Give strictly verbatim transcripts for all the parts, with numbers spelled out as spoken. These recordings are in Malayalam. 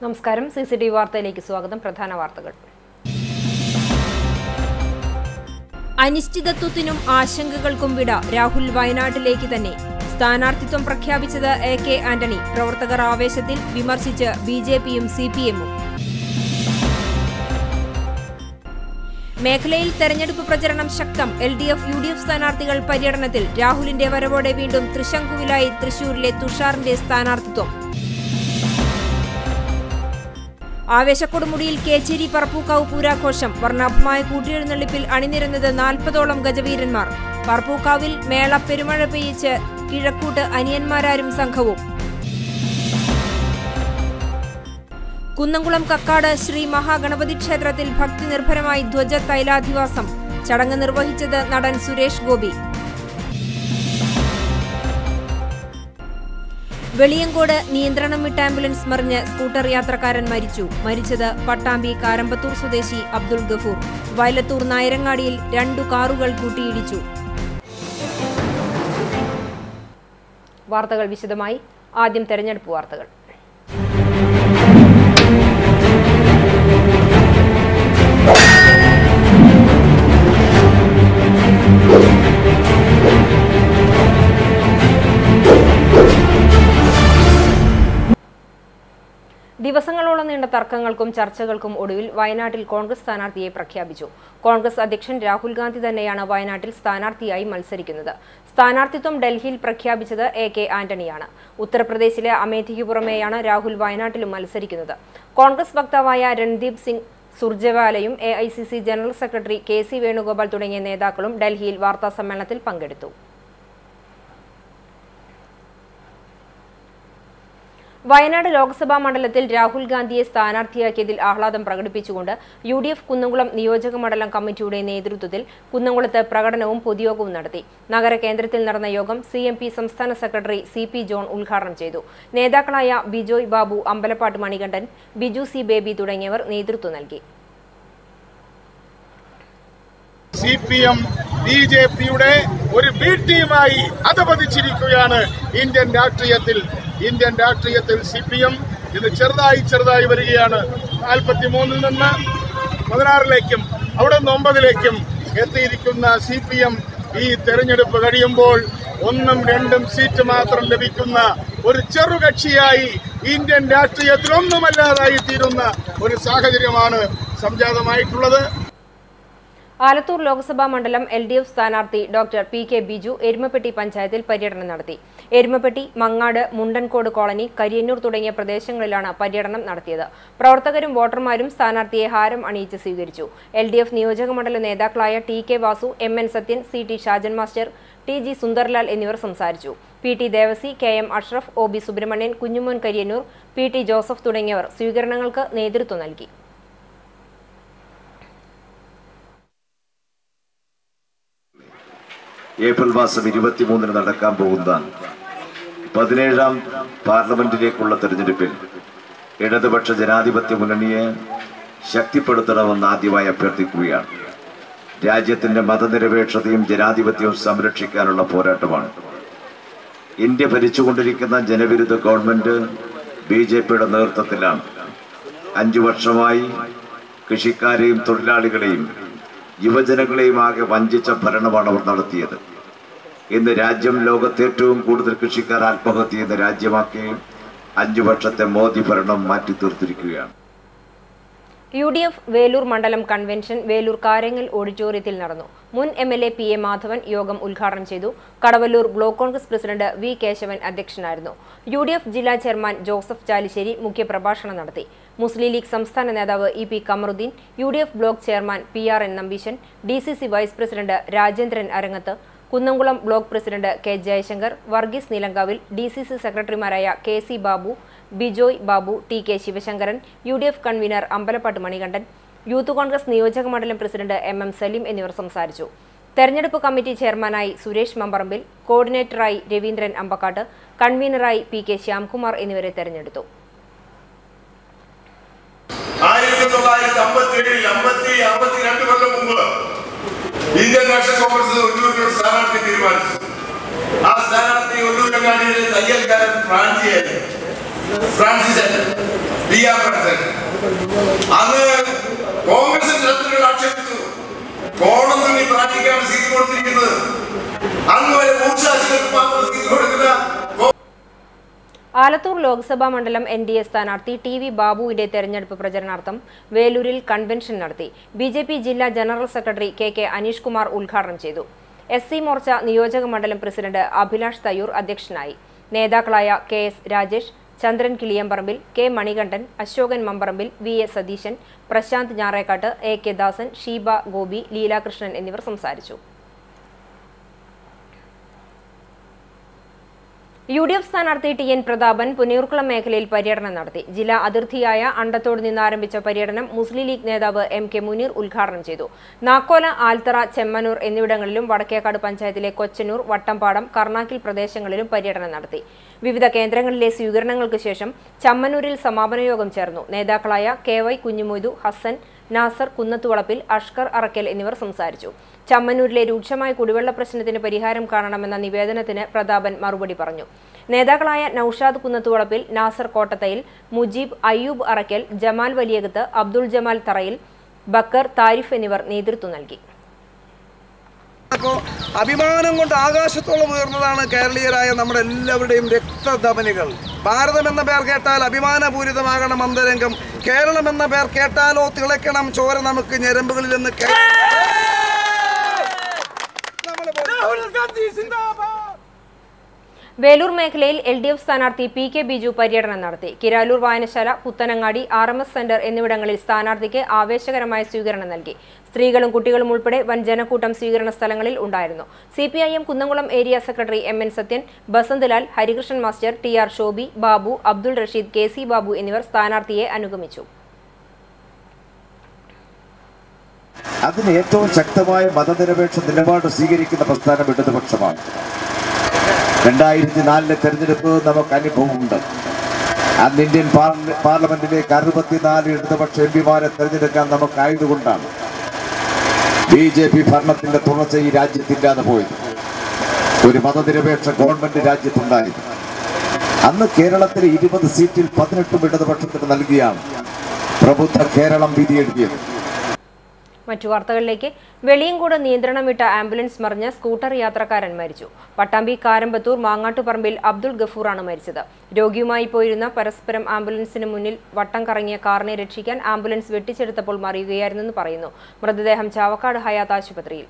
നമസ്കാരം. സി സി ടി വി വാർത്തയിലേക്ക് സ്വാഗതം. പ്രധാന വാർത്തകൾ. അനിശ്ചിതത്വത്തിനും ആശങ്കകൾക്കും വിട. രാഹുൽ വയനാട്ടിലേക്ക് തന്നെ. സ്ഥാനാർത്ഥിത്വം പ്രഖ്യാപിച്ചത് എ കെ ആന്റണി. പ്രവർത്തകർ ആവേശത്തിൽ. വിമർശിച്ച് ബി ജെ പിയും സി പി എമ്മും. മേഖലയിൽ തെരഞ്ഞെടുപ്പ് പ്രചരണം ശക്തം. L D F U D F സ്ഥാനാർത്ഥികൾ പര്യടനത്തിൽ. രാഹുലിന്റെ വരവോടെ വീണ്ടും തൃശങ്കുവിലായി തൃശൂരിലെ തുഷാറിന്റെ സ്ഥാനാർത്ഥിത്വം. ആവേശക്കൊടുമുടിയിൽ കേച്ചേരി പറപ്പൂക്കാവ് പൂരാഘോഷം. വർണ്ണാഭമായ കൂട്ടിയെഴുന്നള്ളിപ്പിൽ അണിനിരന്നത് നാൽപ്പതോളം ഗജവീരന്മാർ. പറപ്പൂക്കാവിൽ മേള പെരുമഴ പെയ്യിച്ച് കിഴക്കൂട്ട് അനിയന്മാരാരും സംഘവും. കുന്നംകുളം കക്കാട് ശ്രീ മഹാഗണപതി ക്ഷേത്രത്തിൽ ഭക്തി നിർഭരമായി ധ്വജ തൈലാധിവാസം. ചടങ്ങ് നിർവഹിച്ചത് നടൻ സുരേഷ് ഗോപി. വെളിയങ്കോട് നിയന്ത്രണം വിട്ട ആംബുലൻസ് മറിഞ്ഞ് സ്കൂട്ടർ യാത്രക്കാരൻ മരിച്ചു. മരിച്ചത് പട്ടാമ്പി കാരമ്പത്തൂർ സ്വദേശി അബ്ദുൾ ഗഫൂർ. വയലത്തൂർ നായരങ്ങാടിയിൽ രണ്ടു കാറുകൾ കൂട്ടിയിടിച്ചു. വാർത്തകൾ വിശദമായി. ആദ്യം തെരഞ്ഞെടുപ്പ് വാർത്തകൾ. ദിവസങ്ങളോളം നീണ്ട തർക്കങ്ങൾക്കും ചർച്ചകൾക്കും ഒടുവിൽ വയനാട്ടിൽ കോൺഗ്രസ് സ്ഥാനാർത്ഥിയെ പ്രഖ്യാപിച്ചു. കോൺഗ്രസ് അധ്യക്ഷൻ രാഹുൽ ഗാന്ധി തന്നെയാണ് വയനാട്ടിൽ സ്ഥാനാർത്ഥിയായി മത്സരിക്കുന്നത്. സ്ഥാനാർത്ഥിത്വം ഡൽഹിയിൽ പ്രഖ്യാപിച്ചത് എ കെ ആന്റണിയാണ്. ഉത്തർപ്രദേശിലെ അമേഠിക്ക് പുറമെയാണ് രാഹുൽ വയനാട്ടിലും മത്സരിക്കുന്നത്. കോൺഗ്രസ് വക്താവായ രൺദീപ് സിംഗ് സുർജേവാലയും A I C C general secretary K C Venugopal തുടങ്ങിയ നേതാക്കളും ഡൽഹിയിൽ വാർത്താസമ്മേളനത്തിൽ പങ്കെടുത്തു. വയനാട് ലോക്സഭാ മണ്ഡലത്തിൽ രാഹുൽ ഗാന്ധിയെ സ്ഥാനാർത്ഥിയാക്കിയതിൽ ആഹ്ലാദം പ്രകടിപ്പിച്ചുകൊണ്ട് യു ഡി എഫ് കുന്നംകുളം നിയോജക മണ്ഡലം കമ്മിറ്റിയുടെ നേതൃത്വത്തിൽ കുന്നംകുളത്ത് പ്രകടനവും പൊതുയോഗവും നടത്തി. നഗര കേന്ദ്രത്തിൽ നടന്ന യോഗം സി എം പി സംസ്ഥാന സെക്രട്ടറി സി പി ജോൺ ഉദ്ഘാടനം ചെയ്തു. നേതാക്കളായ ബിജോയ് ബാബു, അമ്പലപ്പാട്ട് മണികണ്ഠൻ, ബിജു സി ബേബി തുടങ്ങിയവർ നേതൃത്വം നൽകി. C P M B J പിയുടെ ഒരു ബി ടീമായി അധപതിച്ചിരിക്കുകയാണ് ഇന്ത്യൻ രാഷ്ട്രീയത്തിൽ. ഇന്ത്യൻ രാഷ്ട്രീയത്തിൽ സി പി എം ഇന്ന് ചെറുതായി ചെറുതായി വരികയാണ്. നാൽപ്പത്തി മൂന്നിൽ നിന്ന് പതിനാറിലേക്കും അവിടെ നിന്ന് ഒമ്പതിലേക്കും എത്തിയിരിക്കുന്ന സി പി എം ഈ തെരഞ്ഞെടുപ്പ് കഴിയുമ്പോൾ ഒന്നും രണ്ടും സീറ്റ് മാത്രം ലഭിക്കുന്ന ഒരു ചെറുകക്ഷിയായി ഇന്ത്യൻ രാഷ്ട്രീയത്തിൽ ഒന്നുമല്ലാതായി തീരുന്ന ഒരു സാഹചര്യമാണ് സംജാതമായിട്ടുള്ളത്. ആലത്തൂർ ലോക്സഭാ മണ്ഡലം എൽ ഡി എഫ് സ്ഥാനാർത്ഥി doctor P K Biju Erumapetty പഞ്ചായത്തിൽ പര്യടനം നടത്തി. എരുമപ്പെട്ടി, മങ്ങാട്, മുണ്ടൻകോട് കോളനി, കരിയന്നൂർ തുടങ്ങിയ പ്രദേശങ്ങളിലാണ് പര്യടനം നടത്തിയത്. പ്രവർത്തകരും വോട്ടർമാരും സ്ഥാനാർത്ഥിയെ ഹാരം അണിയിച്ച് സ്വീകരിച്ചു. എൽ ഡി എഫ് നിയോജകമണ്ഡല നേതാക്കളായ T K Vasu, M N Sathyan, C T Shajan master, T G Sundarlal എന്നിവർ സംസാരിച്ചു. P T Devasi, K M Ashraf, O B Subrahmanyan, Kunjumon Kariyannur, P T Joseph തുടങ്ങിയവർ സ്വീകരണങ്ങൾക്ക് നേതൃത്വം നൽകി. ഏപ്രിൽ മാസം ഇരുപത്തിമൂന്നിന് നടക്കാൻ പോകുന്ന പതിനേഴാം പാർലമെന്റിലേക്കുള്ള തെരഞ്ഞെടുപ്പിൽ ഇടതുപക്ഷ ജനാധിപത്യ മുന്നണിയെ ശക്തിപ്പെടുത്തണമെന്ന് ആദ്യമായി അഭ്യർത്ഥിക്കുകയാണ്. രാജ്യത്തിന്റെ മതനിരപേക്ഷതയും ജനാധിപത്യവും സംരക്ഷിക്കാനുള്ള പോരാട്ടമാണ്. ഇന്ത്യ ഭരിച്ചുകൊണ്ടിരിക്കുന്ന ജനവിരുദ്ധ ഗവൺമെന്റ് ബി ജെ പിയുടെ നേതൃത്വത്തിലാണ്. അഞ്ചു വർഷമായി കൃഷിക്കാരെയും തൊഴിലാളികളെയും യുവജനങ്ങളെയും ആകെ വഞ്ചിച്ച ഭരണമാണ് അവർ നടത്തിയത്. ഇന്ന് രാജ്യം ലോകത്തെ ഏറ്റവും കൂടുതൽ കൃഷിക്കാർ ആത്മഹത്യ ചെയ്യുന്ന രാജ്യമാക്കി അഞ്ചു വർഷത്തെ മോദി ഭരണം മാറ്റി തീർത്തിരിക്കുകയാണ്. യു ഡി എഫ് വേലൂർ മണ്ഡലം കൺവെൻഷൻ വേലൂർ കാരങ്ങൽ ഓഡിറ്റോറിയത്തിൽ നടന്നു. മുൻ M L A P A Madhavan യോഗം ഉദ്ഘാടനം ചെയ്തു. Kadavallur block Congress president V Keshavan അധ്യക്ഷനായിരുന്നു. യു ഡി എഫ് ജില്ലാ ചെയർമാൻ ജോസഫ് ചാലിശ്ശേരി മുഖ്യപ്രഭാഷണം നടത്തി. മുസ്ലിം ലീഗ് സംസ്ഥാന നേതാവ് E P Kamaruddin, U D F block chairman P R N Nambeesan, D C C vice president Rajendran Arangath, Kunnamkulam block president K Jayasankar, Varghese Neelankavil, D C C സെക്രട്ടറിമാരായ K C Babu, Bijoy Babu, T K Sivasankaran, U D F convener Ambalappatt Manikandan, youth Congress നിയോജക മണ്ഡലം പ്രസിഡന്റ് എം എം സലീം എന്നിവർ സംസാരിച്ചു. തെരഞ്ഞെടുപ്പ് കമ്മിറ്റി ചെയർമാനായി സുരേഷ് മമ്പറമ്പിൽ, കോർഡിനേറ്ററായി രവീന്ദ്രൻ അമ്പക്കാട്ട്, കൺവീനറായി പി കെ ശ്യാംകുമാർ എന്നിവരെ തെരഞ്ഞെടുത്തു. ആയിരത്തി തൊള്ളായിരത്തി അമ്പത്തി ഏഴിൽ അമ്പത്തി അമ്പത്തിരണ്ട് കൊല്ലം മുമ്പ് ഇന്ത്യൻ നാഷണൽ കോൺഗ്രസ് ഒല്ലൂരിൽ സ്ഥാനാർത്ഥി തീരുമാനിച്ചു. ആ സ്ഥാനാർത്ഥി ഒല്ലൂരങ്ങാടിയിലെ തയ്യൽക്കാരൻ ഫ്രാൻസിയായിരുന്നു. ഫ്രാൻസിസ് അന്ന് കോൺഗ്രസിന്റെ ശത്രുക്കൾ ആക്ഷേപിച്ചു കോടതി പ്രാർത്ഥിക്കാണ് സീറ്റ് കൊടുത്തിരിക്കുന്നത്. അന്ന് വരെ മൂർച്ചാശികൾക്ക് മാത്രം സീറ്റ് കൊടുക്കില്ല. ആലത്തൂർ ലോക്സഭാ മണ്ഡലം എൻ ഡി എ സ്ഥാനാർത്ഥി ടി വി ബാബുവിന്റെ തെരഞ്ഞെടുപ്പ് പ്രചരണാർത്ഥം വേലൂരിൽ കൺവെൻഷൻ നടത്തി. ബി ജെ പി ജില്ലാ general secretary K K Aneesh Kumar ഉദ്ഘാടനം ചെയ്തു. എസ് സി മോർച്ച നിയോജക മണ്ഡലം പ്രസിഡന്റ് അഭിലാഷ് തയ്യൂർ അധ്യക്ഷനായി. നേതാക്കളായ K S Rajesh, Chandran Kiliyamparambil, K Manikandan, Ashokan Mambarambil, V A Satheesan, Prasanth Njarekkatt, A K Dasan, Sheeba Gopi, Leelakrishnan എന്നിവർ സംസാരിച്ചു. യു ഡി എഫ് സ്ഥാനാർത്ഥി ടി എൻ പ്രതാപൻ പുന്നയൂർക്കുളം മേഖലയിൽ പര്യടനം നടത്തി. ജില്ലാ അതിർത്തിയായ അണ്ടത്തോട് നിന്ന് ആരംഭിച്ച പര്യടനം മുസ്ലിം ലീഗ് നേതാവ് എം കെ മുനീർ ഉദ്ഘാടനം ചെയ്തു. നാക്കോല, ആൽത്തറ, ചെമ്മനൂർ എന്നിവിടങ്ങളിലും വടക്കേക്കാട് പഞ്ചായത്തിലെ കൊച്ചനൂർ, വട്ടംപാടം, കർണാക്കിൽ പ്രദേശങ്ങളിലും പര്യടനം നടത്തി. വിവിധ കേന്ദ്രങ്ങളിലെ സ്വീകരണങ്ങൾക്ക് ശേഷം ചമ്മനൂരിൽ സമാപന യോഗം ചേർന്നു. നേതാക്കളായ കെ വൈ കുഞ്ഞുമൊയ്തു, ഹസൻ, നാസർ കുന്നത്തുവളപ്പിൽ, അഷ്കർ അറക്കൽ എന്നിവർ സംസാരിച്ചു. ചമ്മനൂരിലെ രൂക്ഷമായ കുടിവെള്ള പ്രശ്നത്തിന് പരിഹാരം കാണണമെന്ന നിവേദനത്തിന് പ്രതാപൻ മറുപടി പറഞ്ഞു. നേതാക്കളായ നൌഷാദ് കുന്നത്തുവളപ്പിൽ, നാസർ കോട്ടത്തയിൽ, മുജീബ്, അയ്യൂബ് അറക്കൽ, ജമാൽ വലിയകത്ത്, അബ്ദുൾ ജമാൽ തറയിൽ, ബക്കർ, താരിഫ് എന്നിവർ നേതൃത്വം നൽകി. അഭിമാനം കൊണ്ട് ആകാശത്തോളം ഉയർന്നതാണ് കേരളീയരായ നമ്മുടെ എല്ലാവരുടെയും രക്തധമനികൾ. ഭാരതം എന്ന പേർ കേട്ടാൽ അഭിമാനപൂരിതമാകണം അന്തരംഗം. കേരളം എന്ന പേർ കേട്ടാലോ തിളയ്ക്കണം ചോര നമുക്ക് ഞരമ്പുകളിൽ നിന്ന്. വേലൂർ മേഖലയിൽ എൽ ഡി എഫ് സ്ഥാനാർത്ഥി പി കെ ബിജു പര്യടനം നടത്തി. കിരാലൂർ വായനശാല, Puthanangadi, R M S centre എന്നിവിടങ്ങളിൽ സ്ഥാനാർത്ഥിക്ക് ആവേശകരമായ സ്വീകരണം നൽകി. സ്ത്രീകളും കുട്ടികളും ഉൾപ്പെടെ വൻ ജനക്കൂട്ടം സ്വീകരണ സ്ഥലങ്ങളിൽ ഉണ്ടായിരുന്നു. C P I M Kunnamkulam area secretary M N Sathyan, Basanthlal, Harikrishnan master, T R Shobi, Babu, Abdul Rasheed, K C Babu എന്നിവർ സ്ഥാനാർത്ഥിയെ അനുഗമിച്ചു. അതിന് ഏറ്റവും ശക്തമായ മതനിരപേക്ഷ നിലപാട് സ്വീകരിക്കുന്ന പ്രസ്ഥാനം ഇടതുപക്ഷമാണ്. രണ്ടായിരത്തി നാലിലെ തെരഞ്ഞെടുപ്പ് നമുക്ക് അനുഭവമുണ്ട്. അന്ന് ഇന്ത്യൻ പാർലമെന്റിലേക്ക് അറുപത്തിനാല് ഇടതുപക്ഷ എം പിമാരെ തെരഞ്ഞെടുക്കാൻ നമുക്കായതുകൊണ്ടാണ് ബി ജെ പി ഭരണത്തിന്റെ തുടർച്ച ഈ രാജ്യത്തില്ലാതെ പോയത്. ഒരു മതനിരപേക്ഷ ഗവൺമെന്റ് രാജ്യത്തുണ്ടായിരുന്നു. അന്ന് കേരളത്തിലെ ഇരുപത് സീറ്റിൽ പതിനെട്ടും ഇടതുപക്ഷത്തിന് നൽകിയാണ് പ്രബുദ്ധ കേരളം വിധി എഴുതിയത്. മറ്റു വാർത്തകളിലേക്ക്. വെളിയങ്കോട് നിയന്ത്രണം വിട്ട ആംബുലൻസ് മറിഞ്ഞ് സ്കൂട്ടർ യാത്രക്കാരൻ മരിച്ചു. പട്ടാമ്പി കാരമ്പത്തൂർ മാങ്ങാട്ടുപറമ്പിൽ അബ്ദുൾ ഗഫൂറാണ് മരിച്ചത്. രോഗിയുമായി പോയിരുന്ന പരസ്പരം ആംബുലൻസിന് മുന്നിൽ വട്ടം കറങ്ങിയ കാറിനെ രക്ഷിക്കാൻ ആംബുലൻസ് വെട്ടിച്ചെടുത്തപ്പോൾ മറിയുകയായിരുന്നെന്ന് പറയുന്നു. മൃതദേഹം ചാവക്കാട് ഹയാത്ത് ആശുപത്രിയിൽ.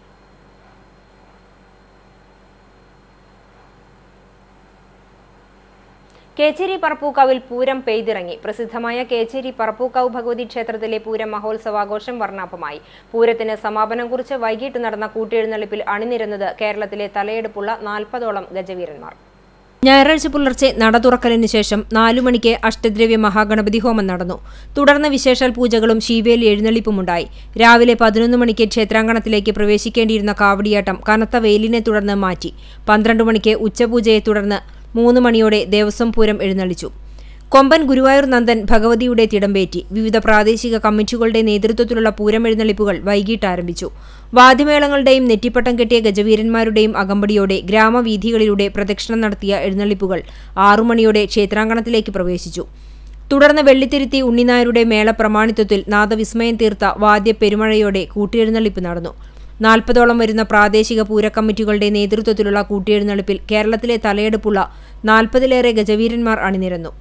കേച്ചേരി പറപ്പൂക്കാവിൽ പൂരം പെയ്തിറങ്ങി. പ്രസിദ്ധമായ കേച്ചേരി പറപ്പൂക്കാവ് ഭഗവതി ക്ഷേത്രത്തിലെ പൂരം മഹോത്സവാഘോഷം വർണ്ണാഭമായി. പൂരത്തിന് സമാപനം കുറിച്ച് വൈകിട്ട് നടന്ന കൂട്ടിയെഴുന്നള്ളിപ്പിൽ അണിനിരന്നത് കേരളത്തിലെ തലയെടുപ്പുള്ള നാൽപ്പതോളം ഗജവീരന്മാർ. ഞായറാഴ്ച പുലർച്ചെ നട തുറക്കലിന് ശേഷം നാലു മണിക്ക് അഷ്ടദ്രവ്യ മഹാഗണപതി ഹോമം നടന്നു. തുടർന്ന് വിശേഷാൽ പൂജകളും ശീവേലി എഴുന്നള്ളിപ്പുമുണ്ടായി. രാവിലെ പതിനൊന്ന് മണിക്ക് ക്ഷേത്രാങ്കണത്തിലേക്ക് പ്രവേശിക്കേണ്ടിയിരുന്ന കാവടിയാട്ടം കനത്ത വെയിലിനെ തുടർന്ന് മാറ്റി. പന്ത്രണ്ട് മണിക്ക് ഉച്ചപൂജയെ തുടർന്ന് മൂന്ന് മണിയോടെ ദേവസ്വം പൂരം എഴുന്നള്ളിച്ചു. കൊമ്പൻ ഗുരുവായൂർ നന്ദൻ ഭഗവതിയുടെ തിടമ്പേറ്റി. വിവിധ പ്രാദേശിക കമ്മിറ്റികളുടെ നേതൃത്വത്തിലുള്ള പൂരം എഴുന്നള്ളിപ്പുകൾ വൈകിട്ട് ആരംഭിച്ചു. വാദ്യമേളങ്ങളുടെയും നെറ്റിപ്പട്ടം കെട്ടിയ ഗജവീരന്മാരുടെയും അകമ്പടിയോടെ ഗ്രാമവീഥികളിലൂടെ പ്രദക്ഷിണം നടത്തിയ എഴുന്നള്ളിപ്പുകൾ ആറുമണിയോടെ ക്ഷേത്രാങ്കണത്തിലേക്ക് പ്രവേശിച്ചു. തുടർന്ന് വെള്ളിത്തിരുത്തി ഉണ്ണിനായരുടെ മേളപ്രമാണിത്വത്തിൽ നാദവിസ്മയം തീർത്ത വാദ്യ പെരുമഴയോടെ കൂട്ടിയെഴുന്നള്ളിപ്പ് നടന്നു. നാൽപ്പതോളം വരുന്ന പ്രാദേശിക പൂരക്കമ്മിറ്റികളുടെ നേതൃത്വത്തിലുള്ള കൂട്ടിയെഴുന്നള്ളിപ്പിൽ കേരളത്തിലെ തലയെടുപ്പുള്ള നാൽപ്പതിലേറെ ഗജവീരന്മാർ അണിനിരന്നു.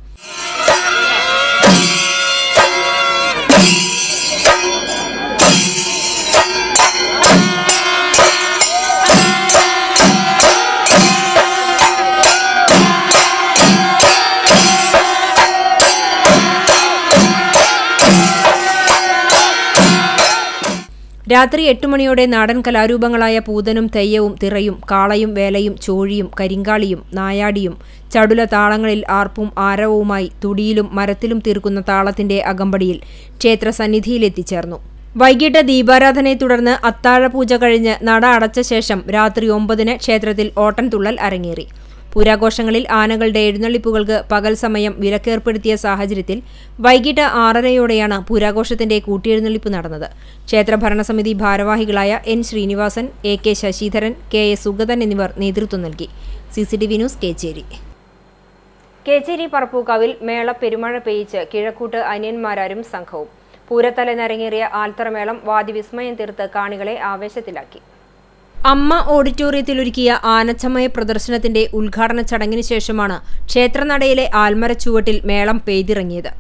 രാത്രി എട്ട് മണിയോടെ നാടൻ കലാരൂപങ്ങളായ പൂതനും തെയ്യവും തിറയും കാളയും വേലയും ചോഴിയും കരിങ്കാളിയും നായാടിയും ചടുല താളങ്ങളിൽ ആർപ്പും ആരവവുമായി തുടിയിലും മരത്തിലും തീർക്കുന്ന താളത്തിന്റെ അകമ്പടിയിൽ ക്ഷേത്രസന്നിധിയിലെത്തിച്ചേർന്നു. വൈകിട്ട് ദീപാരാധനയെ തുടർന്ന് അത്താഴപൂജ കഴിഞ്ഞ് നട അടച്ച ശേഷം രാത്രി ഒമ്പതിന് ക്ഷേത്രത്തിൽ ഓട്ടൻതുള്ളൽ അരങ്ങേറി. പൂരാഘോഷങ്ങളിൽ ആനകളുടെ എഴുന്നള്ളിപ്പുകൾക്ക് പകൽ സമയം വിലക്കേർപ്പെടുത്തിയ സാഹചര്യത്തിൽ വൈകിട്ട് ആറരയോടെയാണ് പൂരാഘോഷത്തിന്റെ കൂട്ടിയെഴുന്നള്ളിപ്പ് നടന്നത്. ക്ഷേത്ര ഭരണസമിതി ഭാരവാഹികളായ N Srinivasan, A K Sasidharan, K S Sugathan എന്നിവർ നേതൃത്വം നൽകി. C C T V news Kechery. Kechery പറപ്പൂക്കാവിൽ മേള പെരുമഴ പെയ്യിച്ച് കിഴക്കൂട്ട് അനിയന്മാരാരും സംഘവും. പൂരത്തലേന്നരങ്ങേറിയ ആൽത്തറമേളം വാദ്യവിസ്മയം തീർത്ത് കാണികളെ ആവേശത്തിലാക്കി. അമ്മ ഓഡിറ്റോറിയത്തിലൊരുക്കിയ ആനച്ചമയ പ്രദർശനത്തിന്റെ ഉദ്ഘാടന ചടങ്ങിന് ശേഷമാണ് ക്ഷേത്രനടയിലെ ആൽമരച്ചുവട്ടിൽ മേളം പെയ്തിറങ്ങിയത്.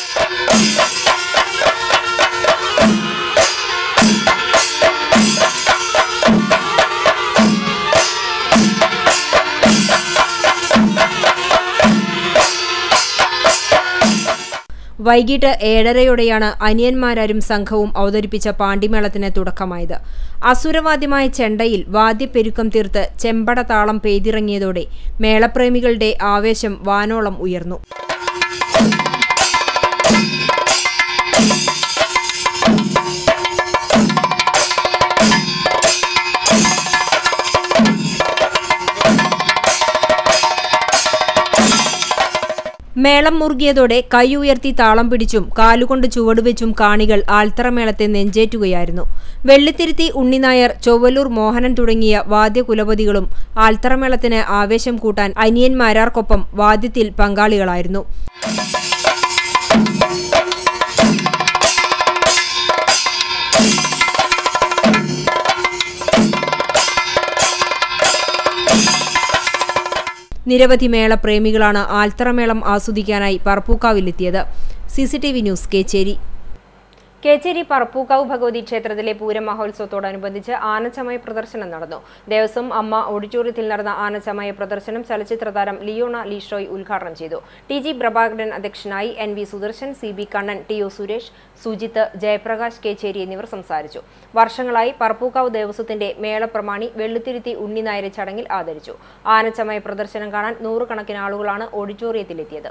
വൈകിട്ട് ഏഴരയോടെയാണ് അനിയന്മാരാരും സംഘവും അവതരിപ്പിച്ച പാണ്ടിമേളത്തിന് തുടക്കമായത്. അസുരവാദ്യമായ ചെണ്ടയിൽ വാദ്യപ്പെരുക്കം തീർത്ത് ചെമ്പട താളം പെയ്തിറങ്ങിയതോടെ മേളപ്രേമികളുടെ ആവേശം വാനോളം ഉയർന്നു. മേളം മുറുകിയതോടെ കൈ ഉയർത്തി താളം പിടിച്ചും കാലുകൊണ്ട് ചുവടുവെച്ചും കാണികൾ ആൽത്തറമേളത്തെ നെഞ്ചേറ്റുകയായിരുന്നു. വെള്ളിത്തിരുത്തി ഉണ്ണിനായർ, ചൊവ്വലൂർ മോഹനൻ തുടങ്ങിയ വാദ്യകുലപതികളും ആൽത്തറമേളത്തിന് ആവേശം കൂട്ടാൻ അനിയന്മാരാർക്കൊപ്പം വാദ്യത്തിൽ പങ്കാളികളായിരുന്നു. നിരവധി മേളപ്രേമികളാണ് ആൽത്തറമേളം ആസ്വദിക്കാനായി പറപ്പൂക്കാവിലെത്തിയത്. C C T V news, Kechery. Kechery Parappukkavu Bhagavathi ക്ഷേത്രത്തിലെ പൂരം മഹോത്സവത്തോടനുബന്ധിച്ച് ആനച്ചമയ പ്രദർശനം നടന്നു. ദേവസ്വം അമ്മ ഓഡിറ്റോറിയത്തിൽ നടന്ന ആനച്ചമയ പ്രദർശനം ചലച്ചിത്ര താരം ലിയോണ ലീഷോയ് ഉദ്ഘാടനം ചെയ്തു. ടി ജി പ്രഭാകരൻ അധ്യക്ഷനായി. N V Sudarshan, C B Kannan, T O Suresh, Sujith, Jayaprakash Kechery എന്നിവർ സംസാരിച്ചു. വർഷങ്ങളായി പറപ്പൂക്കാവ് ദേവസ്വത്തിന്റെ മേളപ്രമാണി വെള്ളിത്തിരുത്തി ഉണ്ണിനായരെ ചടങ്ങിൽ ആദരിച്ചു. ആനച്ചമയ പ്രദർശനം കാണാൻ നൂറുകണക്കിന് ആളുകളാണ് ഓഡിറ്റോറിയത്തിലെത്തിയത്.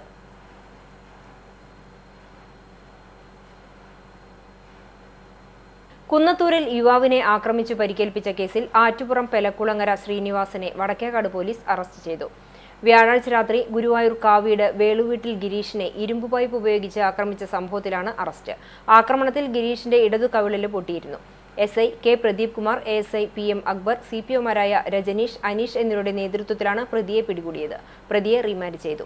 കുന്നത്തൂരിൽ യുവാവിനെ ആക്രമിച്ചു പരിക്കേൽപ്പിച്ച കേസിൽ ആറ്റുപുറം പെലക്കുളങ്ങര ശ്രീനിവാസനെ വടക്കേക്കാട് പോലീസ് അറസ്റ്റ് ചെയ്തു. വ്യാഴാഴ്ച രാത്രി ഗുരുവായൂർ കാവീട് വേളുവീട്ടിൽ ഗിരീഷിനെ ഇരുമ്പ് പൈപ്പ് ഉപയോഗിച്ച് ആക്രമിച്ച സംഭവത്തിലാണ് അറസ്റ്റ്. ആക്രമണത്തിൽ ഗിരീഷിന്റെ ഇടതു കവിളിൽ പൊട്ടിയിരുന്നു. S I K Pradeep Kumar, A S I P M Akbar, C P ഒമാരായ രജനീഷ്, അനീഷ് എന്നിവരുടെ നേതൃത്വത്തിലാണ് പ്രതിയെ പിടികൂടിയത്. പ്രതിയെ റിമാൻഡ് ചെയ്തു.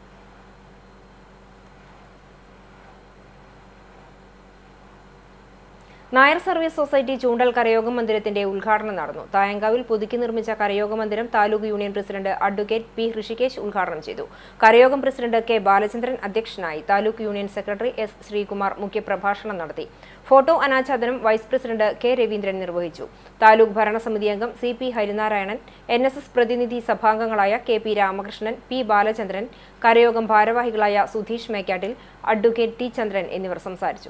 നായർ സർവീസ് സൊസൈറ്റി ചൂണ്ടൽ കരയോഗ മന്ദിരത്തിന്റെ ഉദ്ഘാടനം നടന്നു. തായങ്കാവിൽ പുതുക്കി നിർമ്മിച്ച കരയോഗ മന്ദിരം taluk union president advocate P Rishikesh ഉദ്ഘാടനം ചെയ്തു. കരയോഗം പ്രസിഡന്റ് കെ ബാലചന്ദ്രൻ അധ്യക്ഷനായി. Taluk union secretary S Sreekumar മുഖ്യപ്രഭാഷണം നടത്തി. ഫോട്ടോ അനാച്ഛാദനം വൈസ് പ്രസിഡന്റ് കെ രവീന്ദ്രൻ നിർവഹിച്ചു. താലൂക്ക് ഭരണസമിതി അംഗം C P Harinarayanan, N S S പ്രതിനിധി സഭാംഗങ്ങളായ K P Ramakrishnan, P Balachandran, കരയോഗം ഭാരവാഹികളായ സുധീഷ് മേക്കാട്ടിൽ, അഡ്വക്കേറ്റ് ടി ചന്ദ്രൻ എന്നിവർ സംസാരിച്ചു.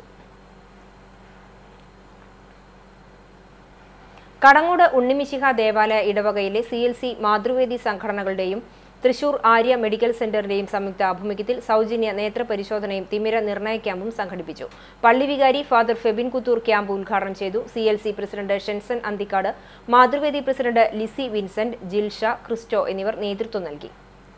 കടങ്ങോട് ഉണ്ണിമിശിഹ ദേവാലയ ഇടവകയിലെ സി എൽ സി മാതൃവേദി സംഘടനകളുടെയും തൃശൂർ ആര്യ മെഡിക്കൽ സെന്ററിന്റെയും സംയുക്ത ആഭിമുഖ്യത്തിൽ സൗജന്യ നേത്രപരിശോധനയും തിമിര നിർണയ ക്യാമ്പും സംഘടിപ്പിച്ചു. പള്ളി വികാരി ഫാദർ ഫെബിൻ കുത്തൂർ ക്യാമ്പ് ഉദ്ഘാടനം ചെയ്തു. C L C president Shenson Anthikkad, Mathruvedi president Lissy Vincent, Jilsha, Christo എന്നിവർ നേതൃത്വം നൽകി.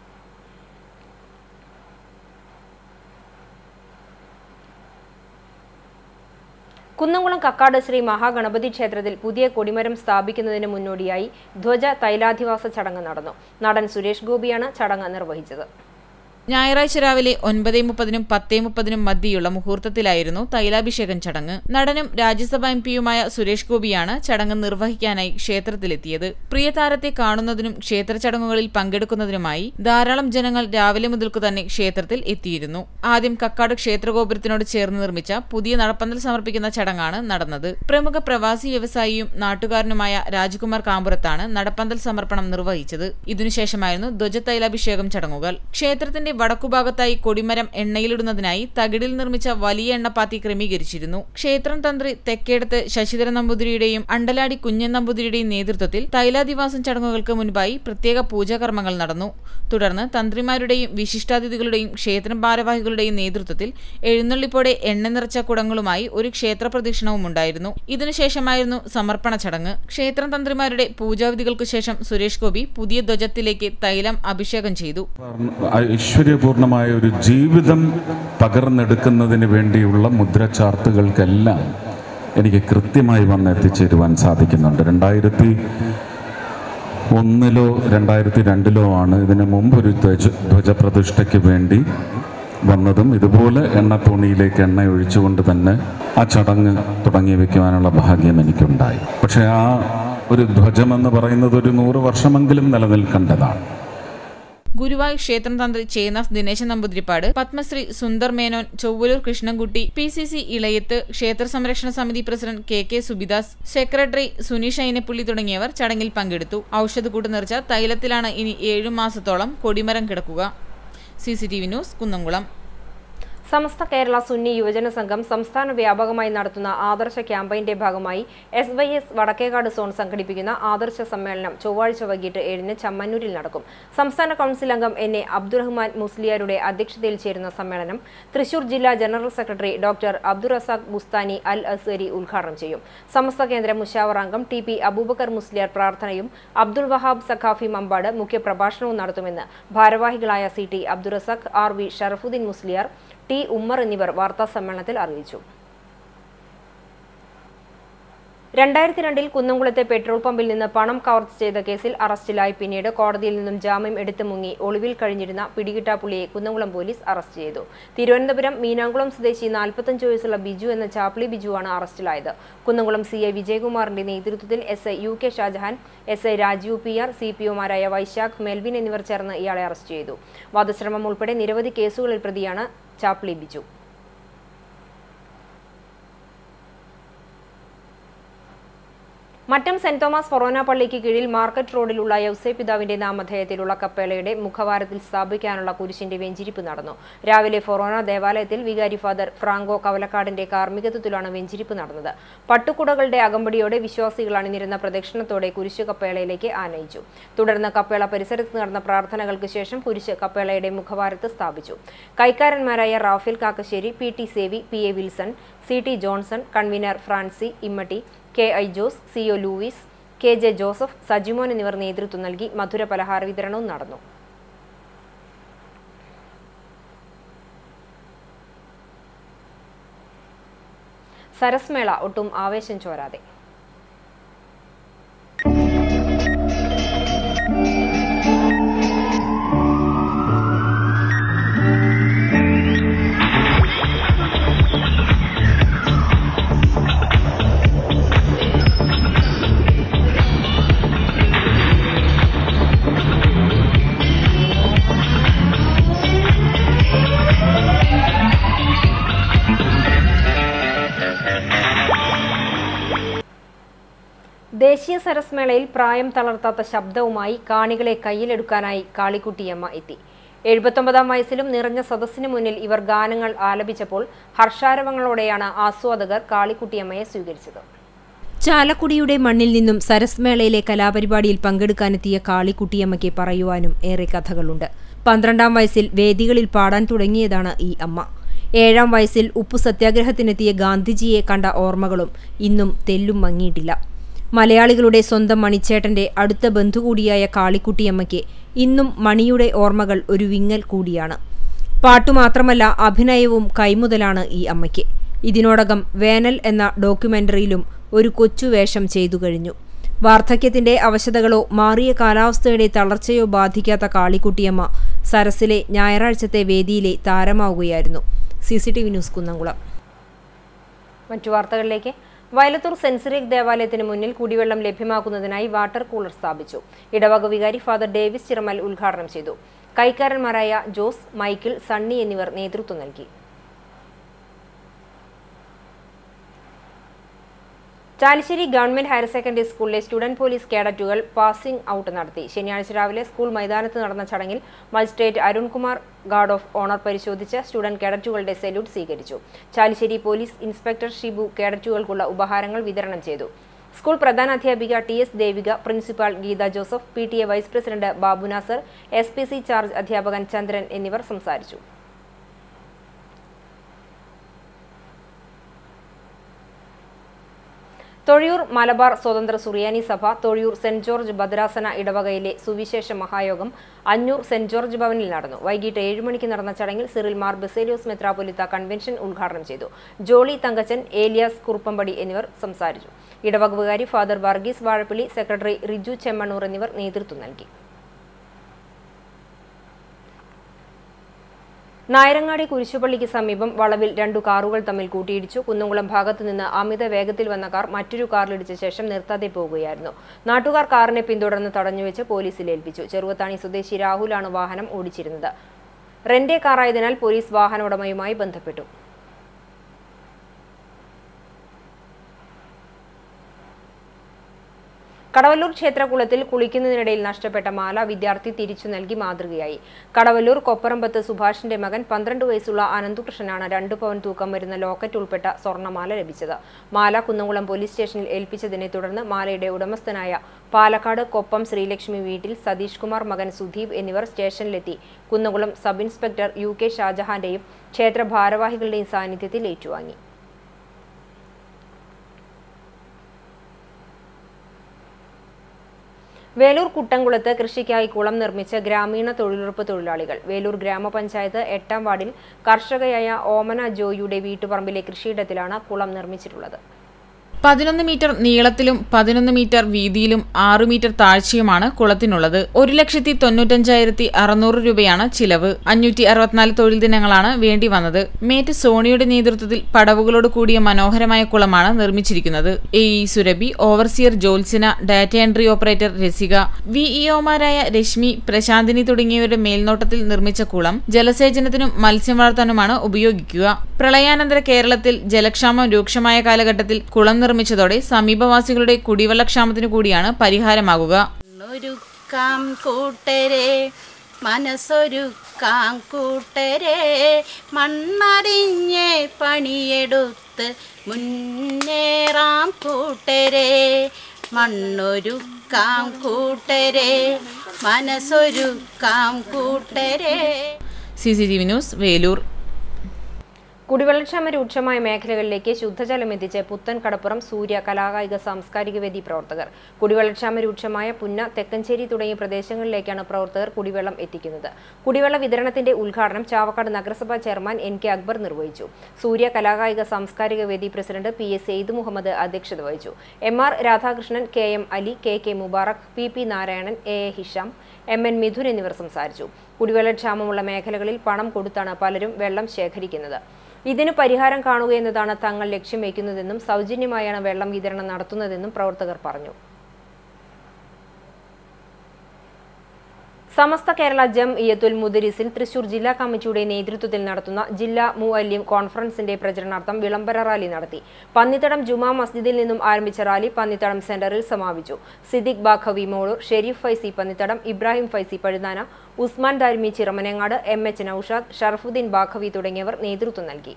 കുന്നംകുളം കക്കാട് ശ്രീ മഹാഗണപതി ക്ഷേത്രത്തിൽ പുതിയ കൊടിമരം സ്ഥാപിക്കുന്നതിന് മുന്നോടിയായി ധ്വജ തൈലാധിവാസ ചടങ്ങ് നടന്നു. നടൻ സുരേഷ് ഗോപിയാണ് ചടങ്ങ് നിർവഹിച്ചത്. ഞായറാഴ്ച രാവിലെ ഒൻപതേ മുപ്പതിനും പത്തേ മുപ്പതിനും മധ്യയുള്ള മുഹൂർത്തത്തിലായിരുന്നു തൈലാഭിഷേകം ചടങ്ങ്. നടനും രാജ്യസഭാ എം പിയുമായ സുരേഷ് ഗോപിയാണ് ചടങ്ങ് നിർവഹിക്കാനായി ക്ഷേത്രത്തിലെത്തിയത്. പ്രിയ താരത്തെ കാണുന്നതിനും ക്ഷേത്ര ചടങ്ങുകളിൽ പങ്കെടുക്കുന്നതിനുമായി ധാരാളം ജനങ്ങൾ രാവിലെ മുതൽക്കു തന്നെ ക്ഷേത്രത്തിൽ എത്തിയിരുന്നു. ആദ്യം കക്കാട് ക്ഷേത്രഗോപുരത്തിനോട് ചേർന്ന് നിർമ്മിച്ച പുതിയ നടപ്പന്തൽ സമർപ്പിക്കുന്ന ചടങ്ങാണ് നടന്നത്. പ്രമുഖ പ്രവാസി വ്യവസായിയും നാട്ടുകാരനുമായ രാജ്കുമാർ കാമ്പുറത്താണ് നടപ്പന്തൽ സമർപ്പണം നിർവഹിച്ചത്. ഇതിനുശേഷമായിരുന്നു ധ്വജതൈലാഭിഷേകം ചടങ്ങുകൾ. ക്ഷേത്രത്തിന്റെ വടക്കുഭാഗത്തായി കൊടിമരം എണ്ണയിലിടുന്നതിനായി തകിടിൽ നിർമ്മിച്ച വലിയ എണ്ണപ്പാത്തി ക്രമീകരിച്ചിരുന്നു. ക്ഷേത്രം തന്ത്രി തെക്കേടത്ത് ശശിധരൻ നമ്പൂതിരിയുടെയും അണ്ടലാടി കുഞ്ഞൻ നമ്പൂതിരിയുടെയും നേതൃത്വത്തിൽ തൈലാധിവാസം ചടങ്ങുകൾക്ക് മുൻപായി പ്രത്യേക പൂജാകർമ്മങ്ങൾ നടന്നു. തുടർന്ന് തന്ത്രിമാരുടെയും വിശിഷ്ടാതിഥികളുടെയും ക്ഷേത്രം ഭാരവാഹികളുടെയും നേതൃത്വത്തിൽ എഴുന്നള്ളിപ്പോടെ എണ്ണ നിറച്ച കുടങ്ങളുമായി ഒരു ക്ഷേത്ര പ്രദക്ഷിണവും ഉണ്ടായിരുന്നു. ഇതിനുശേഷമായിരുന്നു സമർപ്പണ ചടങ്ങ്. ക്ഷേത്രം തന്ത്രിമാരുടെ പൂജാവിധികൾക്കു ശേഷം സുരേഷ് ഗോപി പുതിയ ധ്വജത്തിലേക്ക് തൈലം അഭിഷേകം ചെയ്തു. ഐശ്വര്യപൂർണമായ ഒരു ജീവിതം പകർന്നെടുക്കുന്നതിന് വേണ്ടിയുള്ള മുദ്രചാർത്തുകൾക്കെല്ലാം എനിക്ക് കൃത്യമായി വന്ന് എത്തിച്ചേരുവാൻ സാധിക്കുന്നുണ്ട്. രണ്ടായിരത്തി ഒന്നിലോ രണ്ടായിരത്തി രണ്ടിലോ ആണ് ഇതിനു മുമ്പ് ഒരു ധ്വജ ധ്വജപ്രതിഷ്ഠയ്ക്ക് വേണ്ടി വന്നതും ഇതുപോലെ എണ്ണത്തോണിയിലേക്ക് എണ്ണ ഒഴിച്ചുകൊണ്ട് തന്നെ ആ ചടങ്ങ് തുടങ്ങി വയ്ക്കുവാനുള്ള ഭാഗ്യം എനിക്കുണ്ടായി. പക്ഷേ ആ ഒരു ധ്വജമെന്ന് പറയുന്നത് ഒരു നൂറ് വർഷമെങ്കിലും നിലനിൽക്കേണ്ടതാണ്. ഗുരുവായൂർ ക്ഷേത്രം തന്ത്രി Chennas Dineshan Namboothiripad, Padmashri Sundar Menon, Chowalloor Krishnankutty, P C C Elayath, ക്ഷേത്ര സംരക്ഷണ സമിതി president K K Subidas, secretary Suneesh Ayinappully തുടങ്ങിയവർ ചടങ്ങിൽ പങ്കെടുത്തു. ഔഷധക്കൂട്ട് നിറച്ച തൈലത്തിലാണ് ഇനി ഏഴു മാസത്തോളം കൊടിമരം കിടക്കുക. C C T V news, Kunnamkulam. Samastha Kerala Sunni Yuvajana Sangham സംസ്ഥാന വ്യാപകമായി നടത്തുന്ന ആദർശ ക്യാമ്പയിന്റെ ഭാഗമായി S Y S Vadakkekad zone സംഘടിപ്പിക്കുന്ന ആദർശ സമ്മേളനം ചൊവ്വാഴ്ച വൈകിട്ട് ഏഴിന് ചമ്മന്നൂരിൽ നടക്കും. സംസ്ഥാന കൗൺസിൽ അംഗം എൻ എ അബ്ദുറഹ്മാൻ മുസ്ലിയാരുടെ അധ്യക്ഷതയിൽ ചേരുന്ന സമ്മേളനം തൃശൂർ ജില്ലാ general secretary doctor Abdurazak Busthani Al Aswari ഉദ്ഘാടനം ചെയ്യും. സമസ്ത കേന്ദ്ര മുശാവറ അംഗം ടി പി അബൂബക്കർ മുസ്ലിയാർ പ്രാർത്ഥനയും അബ്ദുൾ വഹാബ് സഖാഫി മമ്പാട് മുഖ്യപ്രഭാഷണവും നടത്തുമെന്ന് ഭാരവാഹികളായ C T Abdurazak, R V Sharafuddin Musliyar, T Ummer എന്നിവർ വാർത്താസമ്മേളനത്തിൽ അറിയിച്ചു. രണ്ടായിരത്തി രണ്ടിൽ കുന്നംകുളത്തെ പെട്രോൾ പമ്പിൽ നിന്ന് പണം കവർച്ച ചെയ്ത കേസിൽ അറസ്റ്റിലായി പിന്നീട് കോടതിയിൽ നിന്നും ജാമ്യം എടുത്തു മുങ്ങി ഒളിവിൽ കഴിഞ്ഞിരുന്ന പിടികിട്ടാപ്പുള്ളിയെ കുന്നംകുളം പോലീസ് അറസ്റ്റ് ചെയ്തു. തിരുവനന്തപുരം മീനാംകുളം സ്വദേശി നാൽപ്പത്തഞ്ച് വയസ്സുള്ള ബിജു എന്ന ചാപ്ലി ബിജുവാണ് അറസ്റ്റിലായത്. കുന്നംകുളം സി ഐ വിജയകുമാറിന്റെ നേതൃത്വത്തിൽ S I U K Shajahan, S I Rajeev P R, C P ഒമാരായ വൈശാഖ്, മെൽവിൻ എന്നിവർ ചേർന്ന് ഇയാളെ അറസ്റ്റ് ചെയ്തു. വധശ്രമം ഉൾപ്പെടെ നിരവധി കേസുകളിൽ പ്രതിയാണ് Chapli Biju. Mattam saint Thomas forane പള്ളിക്ക് കീഴിൽ മാർക്കറ്റ് റോഡിലുള്ള യൗസേ പിതാവിന്റെ നാമധേയത്തിലുള്ള കപ്പേളയുടെ മുഖവാരത്തിൽ സ്ഥാപിക്കാനുള്ള കുരിശിന്റെ വെഞ്ചിരിപ്പ് നടന്നു. രാവിലെ ഫൊറോന ദേവാലയത്തിൽ വികാരി ഫാദർ ഫ്രാങ്കോ കവലക്കാടിന്റെ കാർമ്മികത്വത്തിലാണ് വെഞ്ചിരിപ്പ് നടന്നത്. പട്ടുകുടകളുടെ അകമ്പടിയോടെ വിശ്വാസികൾ അണിനിരുന്ന പ്രദക്ഷിണത്തോടെ കുരിശ് കപ്പേളയിലേക്ക് ആനയിച്ചു. തുടർന്ന് കപ്പേള പരിസരത്ത് നടന്ന പ്രാർത്ഥനകൾക്ക് ശേഷം കുരിശ് കപ്പേളയുടെ മുഖവാരത്ത് സ്ഥാപിച്ചു. കൈക്കാരന്മാരായ Raphael Kakkassery, P T Sevi, P A Wilson, C T Johnson, convener Francy Immatty, K I Jose, C O Louis, K J Joseph, Sajimon എന്നിവർ നേതൃത്വം നൽകി മധുര പലഹാര വിതരണവും നടന്നു. സരസ്മേള ഒട്ടും ആവേശം ചോരാതെ. ദേശീയ സരസ്മേളയിൽ പ്രായം തളർത്താത്ത ശബ്ദവുമായി കാണികളെ കയ്യിലെടുക്കാനായി കാളിക്കുട്ടിയമ്മ എത്തി. എഴുപത്തൊമ്പതാം വയസ്സിലും നിറഞ്ഞ സദസ്സിന് മുന്നിൽ ഇവർ ഗാനങ്ങൾ ആലപിച്ചപ്പോൾ ഹർഷാരവങ്ങളോടെയാണ് ആസ്വാദകർ കാളിക്കുട്ടിയമ്മയെ സ്വീകരിച്ചത്. ചാലക്കുടിയുടെ മണ്ണിൽ നിന്നും സരസ്മേളയിലെ കലാപരിപാടിയിൽ പങ്കെടുക്കാനെത്തിയ കാളിക്കുട്ടിയമ്മയ്ക്ക് പറയുവാനും ഏറെ കഥകളുണ്ട്. പന്ത്രണ്ടാം വയസ്സിൽ വേദികളിൽ പാടാൻ തുടങ്ങിയതാണ് ഈ അമ്മ. ഏഴാം വയസ്സിൽ ഉപ്പു സത്യാഗ്രഹത്തിനെത്തിയ ഗാന്ധിജിയെ കണ്ട ഓർമ്മകളും ഇന്നും തെല്ലും മങ്ങിയിട്ടില്ല. മലയാളികളുടെ സ്വന്തം മണിച്ചേട്ടന്റെ അടുത്ത ബന്ധുകൂടിയായ കാളിക്കുട്ടിയമ്മയ്ക്ക് ഇന്നും മണിയുടെ ഓർമ്മകൾ ഒരു വിങ്ങൽ കൂടിയാണ്. പാട്ടുമാത്രമല്ല, അഭിനയവും കൈമുതലാണ് ഈ അമ്മയ്ക്ക്. ഇതിനോടകം വേനൽ എന്ന ഡോക്യുമെന്ററിയിലും ഒരു കൊച്ചുവേഷം ചെയ്തു കഴിഞ്ഞു. വാർദ്ധക്യത്തിന്റെ അവശതകളോ മാറിയ കാലാവസ്ഥയുടെ തളർച്ചയോ ബാധിക്കാത്ത കാളിക്കുട്ടിയമ്മ സരസിലെ ഞായറാഴ്ചത്തെ വേദിയിലെ താരമാവുകയായിരുന്നു. C C T V news, Kunnamkulam. മറ്റു വാർത്തകളിലേക്ക്. വയലത്തൂർ സെന്റ് സിറിയക് ദേവാലയത്തിന് മുന്നിൽ കുടിവെള്ളം ലഭ്യമാക്കുന്നതിനായി വാട്ടർ കൂളർ സ്ഥാപിച്ചു. ഇടവക വികാരി ഫാദർ ഡേവിസ് ചിറമൽ ഉദ്ഘാടനം ചെയ്തു. കൈക്കാരന്മാരായ ജോസ്, മൈക്കിൾ, സണ്ണി എന്നിവർ നേതൃത്വം നൽകി. ചാലിശ്ശേരി ഗവൺമെന്റ് ഹയർ സെക്കൻഡറി സ്കൂളിലെ സ്റ്റുഡന്റ് പോലീസ് കേഡറ്റുകൾ പാസിംഗ് ഔട്ട് നടത്തി. ശനിയാഴ്ച രാവിലെ സ്കൂൾ മൈതാനത്ത് നടന്ന ചടങ്ങിൽ magistrate Arunkumar guard of honour പരിശോധിച്ച് സ്റ്റുഡന്റ് കേഡറ്റുകളുടെ സല്യൂട്ട് സ്വീകരിച്ചു. ചാലിശ്ശേരി പോലീസ് ഇൻസ്പെക്ടർ ഷിബു കേഡറ്റുകൾക്കുള്ള ഉപഹാരങ്ങൾ വിതരണം ചെയ്തു. സ്കൂൾ പ്രധാനാധ്യാപിക T S Devika, principal Geetha Joseph, P T A vice president Babu Nasar, S P C charge അധ്യാപകൻ ചന്ദ്രൻ എന്നിവർ സംസാരിച്ചു. തൊഴിയൂർ മലബാർ സ്വതന്ത്ര സുറിയാനി സഭ തൊഴിയൂർ സെന്റ് ജോർജ് ഭദ്രാസന ഇടവകയിലെ സുവിശേഷ മഹായോഗം അഞ്ഞൂർ സെന്റ് ജോർജ് ഭവനിൽ നടന്നു. വൈകിട്ട് ഏഴു മണിക്ക് നടന്ന ചടങ്ങിൽ സിറിൽ മാർ ബസേലിയോസ് മെത്രാപ്പൊലീത്ത കൺവെൻഷൻ ഉദ്ഘാടനം ചെയ്തു. ജോളി തങ്കച്ചൻ, ഏലിയാസ് കുറുപ്പമ്പടി എന്നിവർ സംസാരിച്ചു. ഇടവക വികാരി ഫാദർ വർഗീസ് വാഴപ്പള്ളി, സെക്രട്ടറി റിജു ചെമ്മണ്ണൂർ എന്നിവർ നേതൃത്വം നൽകി. നായരങ്ങാടി കുരിശുപള്ളിക്ക് സമീപം വളവിൽ രണ്ടു കാറുകൾ തമ്മിൽ കൂട്ടിയിടിച്ചു. കുന്നംകുളം ഭാഗത്തു നിന്ന് അമിത വേഗത്തിൽ വന്ന കാർ മറ്റൊരു കാറിലിടിച്ച ശേഷം നിർത്താതെ പോകുകയായിരുന്നു. നാട്ടുകാർ കാറിനെ പിന്തുടർന്ന് തടഞ്ഞുവെച്ച് പോലീസിൽ ഏൽപ്പിച്ചു. ചെറുവത്താണി സ്വദേശി രാഹുലാണ് വാഹനം ഓടിച്ചിരുന്നത്. റെന്റെ കാറായതിനാൽ പോലീസ് വാഹന ഉടമയുമായി ബന്ധപ്പെട്ടു. കടവല്ലൂർ ക്ഷേത്രകുളത്തിൽ കുളിക്കുന്നതിനിടയിൽ നഷ്ടപ്പെട്ട മാല വിദ്യാർത്ഥി തിരിച്ചു നൽകി മാതൃകയായി. കടവല്ലൂർ കൊപ്പറമ്പത്ത് സുഭാഷിന്റെ മകൻ പന്ത്രണ്ട് വയസ്സുള്ള അനന്തുകൃഷ്ണനാണ് രണ്ടു പവൻ തൂക്കം വരുന്ന ലോക്കറ്റ് ഉൾപ്പെട്ട സ്വർണ്ണമാല ലഭിച്ചത്. മാല കുന്നംകുളം പോലീസ് സ്റ്റേഷനിൽ ഏൽപ്പിച്ചതിനെ തുടർന്ന് മാലയുടെ ഉടമസ്ഥനായ പാലക്കാട് കൊപ്പം ശ്രീലക്ഷ്മി വീട്ടിൽ സതീഷ് കുമാർ, മകൻ സുധീപ് എന്നിവർ സ്റ്റേഷനിലെത്തി Kunnamkulam sub inspector U K ഷാജഹാന്റെയും ക്ഷേത്ര ഭാരവാഹികളുടെയും സാന്നിധ്യത്തിൽ ഏറ്റുവാങ്ങി. വേലൂർ കുട്ടംകുളത്ത് കൃഷിക്കായി കുളം നിർമ്മിച്ച ഗ്രാമീണ തൊഴിലുറപ്പ് തൊഴിലാളികൾ. വേലൂർ ഗ്രാമപഞ്ചായത്ത് എട്ടാം വാർഡിൽ കർഷകയായ ഓമന ജോയിയുടെ വീട്ടുപറമ്പിലെ കൃഷിയിടത്തിലാണ് കുളം നിർമ്മിച്ചിട്ടുള്ളത്. പതിനൊന്ന് മീറ്റർ നീളത്തിലും പതിനൊന്ന് മീറ്റർ വീതിയിലും ആറു മീറ്റർ താഴ്ചയുമാണ് കുളത്തിനുള്ളത്. ഒരു ലക്ഷത്തി തൊണ്ണൂറ്റഞ്ചായിരത്തി അറുന്നൂറ് രൂപയാണ് ചിലവ്. അഞ്ഞൂറ്റി അറുപത്തിനാല് തൊഴിൽ ദിനങ്ങളാണ് വേണ്ടി വന്നത്. മേറ്റ് സോണിയുടെ നേതൃത്വത്തിൽ പടവുകളോട് കൂടിയ മനോഹരമായ കുളമാണ് നിർമ്മിച്ചിരിക്കുന്നത്. A E Surabhi, overseer Jyotsna, data entry operator Rasika, V ഇഒമാരായ രശ്മി, പ്രശാന്തിനി തുടങ്ങിയവരുടെ മേൽനോട്ടത്തിൽ നിർമ്മിച്ച കുളം ജലസേചനത്തിനും മത്സ്യം വളർത്താനുമാണ് ഉപയോഗിക്കുക. പ്രളയാനന്തര കേരളത്തിൽ ജലക്ഷാമം രൂക്ഷമായ കാലഘട്ടത്തിൽ കുളം നിർമ്മിച്ചതോടെ സമീപവാസികളുടെ കുടിവെള്ളക്ഷാമത്തിനു കൂടിയാണ് പരിഹാരമാകുക. മനസ്സൊരുക്കാം കൂട്ടരെ, മണ്ണറിഞ്ഞ് പണിയെടുത്ത് മുന്നേറാം കൂട്ടരെ, മണ്ണൊരുക്കാം കൂട്ടരെ, മനസ്സൊരുക്കാം കൂട്ടരെ. C C T V news, Veloor. കുടിവെള്ളക്ഷാമ രൂക്ഷമായ മേഖലകളിലേക്ക് ശുദ്ധജലം എത്തിച്ച് പുത്തൻ കടപ്പുറം സൂര്യ കലാകായിക സാംസ്കാരിക വേദി പ്രവർത്തകർ. കുടിവെള്ളക്ഷാമ രൂക്ഷമായ പുന്ന, തെക്കഞ്ചേരി തുടങ്ങിയ പ്രദേശങ്ങളിലേക്കാണ് പ്രവർത്തകർ കുടിവെള്ളം എത്തിക്കുന്നത്. കുടിവെള്ള വിതരണത്തിന്റെ ഉദ്ഘാടനം ചാവക്കാട് നഗരസഭാ ചെയർമാൻ എൻ കെ അക്ബർ നിർവഹിച്ചു. സൂര്യ കലാകായിക സാംസ്കാരിക വേദി president P S Saiyed Muhammad അധ്യക്ഷത വഹിച്ചു. M R Radhakrishnan, K M Ali, K K Mubarak, P P Narayanan, A A Hisham, M N Mithun എന്നിവർ സംസാരിച്ചു. കുടിവെള്ളക്ഷാമമുള്ള മേഖലകളിൽ പണം കൊടുത്താണ് പലരും വെള്ളം ശേഖരിക്കുന്നത്. ഇതിന് പരിഹാരം കാണുകയെന്നതാണ് തങ്ങൾ ലക്ഷ്യം വയ്ക്കുന്നതെന്നും സൗജന്യമായാണ് വെള്ളം വിതരണം നടത്തുന്നതെന്നും പ്രവർത്തകർ പറഞ്ഞു. സമസ്ത കേരള ജം ഇയത്തുൽ മുദരിസിൻ തൃശൂർ ജില്ലാ കമ്മിറ്റിയുടെ നേതൃത്വത്തിൽ നടത്തുന്ന ജില്ലാ മുഅല്ലിം കോൺഫറൻസിന്റെ പ്രചരണാർത്ഥം വിളംബര റാലി നടത്തി. പന്നിത്തടം ജുമാ മസ്ജിദിൽ നിന്നും ആരംഭിച്ച റാലി പന്നിത്തടം സെന്ററിൽ സമാപിച്ചു. സിദ്ദിഖ് ബാഖവി മോളൂർ, ഷെരീഫ് ഫൈസി പന്നിത്തടം, ഇബ്രാഹിം ഫൈസി പഴുതാന, ഉസ്മാൻ ദാരിമി ചിറമനങ്ങാട്, എം എച്ച് നൌഷാദ്, ഷറഫുദ്ദീൻ ബാഖവി തുടങ്ങിയവർ നേതൃത്വം നൽകി.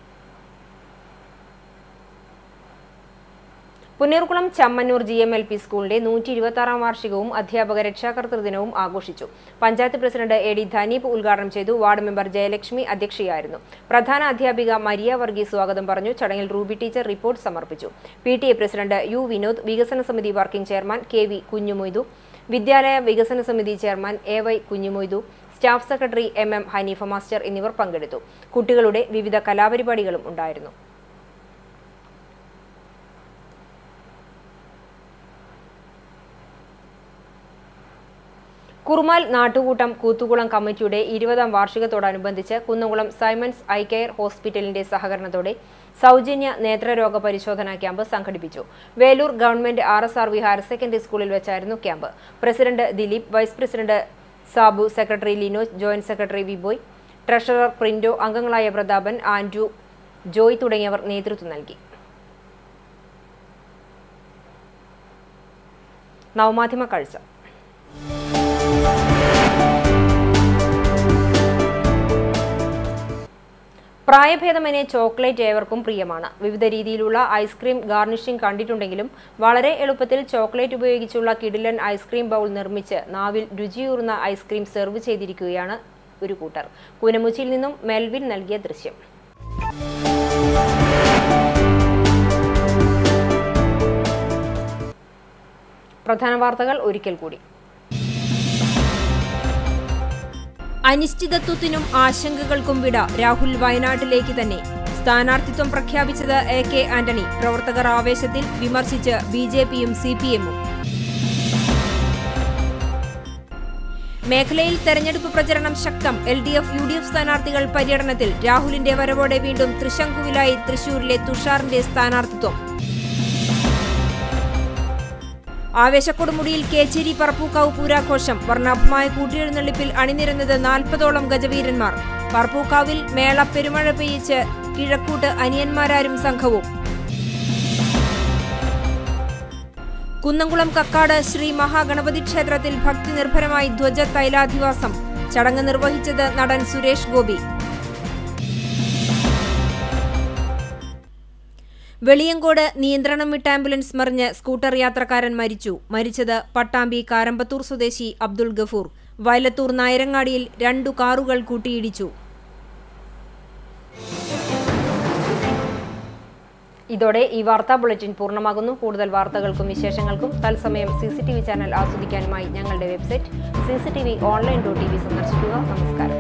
Punneerkulam Chammannur G M L P സ്കൂളിന്റെ നൂറ്റി ഇരുപത്തി ആറാം വാർഷികവും അധ്യാപക രക്ഷാകർതൃ ദിനവും ആഘോഷിച്ചു. Panchayat president A D Dhaneep ഉദ്ഘാടനം ചെയ്തു. വാർഡ് മെമ്പർ ജയലക്ഷ്മി അധ്യക്ഷയായിരുന്നു. പ്രധാന അധ്യാപിക മരിയ വർഗീസ് സ്വാഗതം പറഞ്ഞു. ചടങ്ങിൽ റൂബി ടീച്ചർ റിപ്പോർട്ട് സമർപ്പിച്ചു. P T A president U Vinod, വികസന സമിതി working chairman K V Kunjumoidu, വിദ്യാലയ വികസന സമിതി chairman A Y Kunjumoidu, staff secretary M M Haneefa master എന്നിവർ പങ്കെടുത്തു. കുട്ടികളുടെ വിവിധ കലാപരിപാടികളും ഉണ്ടായിരുന്നു. കുറുമാൽ നാട്ടുകൂട്ടം കൂത്തുകുളം കമ്മിറ്റിയുടെ ഇരുപതാം വാർഷികത്തോടനുബന്ധിച്ച് കുന്നംകുളം സൈമൺസ് ഐ കെയർ ഹോസ്പിറ്റലിന്റെ സഹകരണത്തോടെ സൗജന്യ നേത്രരോഗ പരിശോധനാ ക്യാമ്പ് സംഘടിപ്പിച്ചു. Veloor government R S R V higher secondary സ്കൂളിൽ വെച്ചായിരുന്നു camp. President Dileep, vice president Sabu, secretary Linoj, joint secretary Viboy, treasurer Printo, അംഗങ്ങളായ പ്രതാപൻ, ആൻഡ്രു, ജോയ് തുടങ്ങിയവർ നേതൃത്വം നൽകി. നവമാധ്യമ കാഴ്ച. പ്രായഭേദമന്യേ ചോക്ലേറ്റ് ഏവർക്കും പ്രിയമാണ്. വിവിധ രീതിയിലുള്ള ഐസ്ക്രീം ഗാർണിഷിംഗ് കണ്ടിട്ടുണ്ടെങ്കിലും വളരെ എളുപ്പത്തിൽ ചോക്ലേറ്റ് ഉപയോഗിച്ചുള്ള കിടിലൻ ഐസ്ക്രീം ബൗൾ നിർമ്മിച്ച് നാവിൽ രുചിയൂറുന്ന ഐസ്ക്രീം സെർവ് ചെയ്തിരിക്കുകയാണ് ഒരു കൂട്ടർ. കൂനമുച്ചിയിൽ നിന്നും മെൽവിൻ നൽകിയ ദൃശ്യം. പ്രധാന വാർത്തകൾ ഒരിക്കൽ കൂടി. അനിശ്ചിതത്വത്തിനും ആശങ്കകൾക്കും വിട. രാഹുൽ വയനാട്ടിലേക്ക് തന്നെ. സ്ഥാനാർത്ഥിത്വം പ്രഖ്യാപിച്ചത് എ കെ ആന്റണി. പ്രവർത്തകർ ആവേശത്തിൽ, വിമർശിച്ച് ബി ജെ പിയും സി പി എമ്മും. മേഖലയിൽ തെരഞ്ഞെടുപ്പ് പ്രചരണം ശക്തം. L D F U D F സ്ഥാനാർത്ഥികൾ പര്യടനത്തിൽ. രാഹുലിന്റെ വരവോടെ വീണ്ടും തൃശങ്കുവിലായി തൃശൂരിലെ തുഷാറിന്റെ സ്ഥാനാർത്ഥിത്വം. ആവേശക്കൊടുമുടിയിൽ കേച്ചേരി പറപ്പൂക്കാവ് പൂരാഘോഷം. വർണ്ണാഭമായ കൂട്ടിയെഴുന്നള്ളിപ്പിൽ അണിനിരന്നത് നാൽപ്പതോളം ഗജവീരന്മാർ. പറപ്പൂക്കാവിൽ മേള പെരുമഴ പെയ്യിച്ച് കിഴക്കൂട്ട് അനിയന്മാരാരും സംഘവും. കുന്നംകുളം കക്കാട് ശ്രീ മഹാഗണപതി ക്ഷേത്രത്തിൽ ഭക്തി നിർഭരമായി ധ്വജ തൈലാധിവാസം. ചടങ്ങ് നിർവഹിച്ചത് നടൻ സുരേഷ് ഗോപി. വെളിയങ്കോട് നിയന്ത്രണം വിട്ട ആംബുലൻസ് മറിഞ്ഞ് സ്കൂട്ടർ യാത്രക്കാരൻ മരിച്ചു. മരിച്ചത് പട്ടാമ്പി കാരമ്പത്തൂർ സ്വദേശി അബ്ദുൾ ഗഫൂർ. വയലത്തൂർ നായരങ്ങാടിയിൽ രണ്ടു കാറുകൾ കൂട്ടിയിടിച്ചു. ഇതോടെ ഈ വാർത്താ ബുള്ളറ്റിൻ പൂർണ്ണമാകുന്നു. കൂടുതൽ വാർത്തകൾക്കും വിശേഷങ്ങൾക്കും തത്സമയം C C T V channel ആസ്വദിക്കാനുമായി ഞങ്ങളുടെ website C C T V online dot T V സന്ദർശിക്കുക. നമസ്കാരം.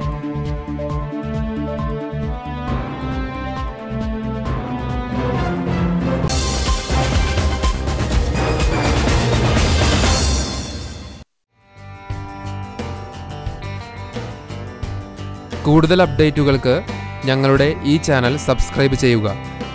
കൂടുതൽ അപ്ഡേറ്റുകൾക്ക് ഞങ്ങളുടെ ഈ ചാനൽ സബ്സ്ക്രൈബ് ചെയ്യുക.